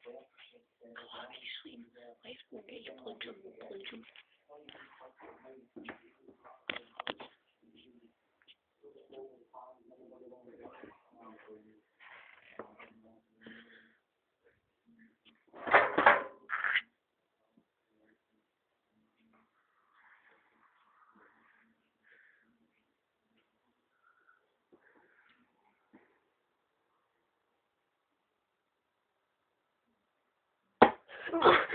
Clarky, sweet. Wait, you plunge him, plunge him. Oh.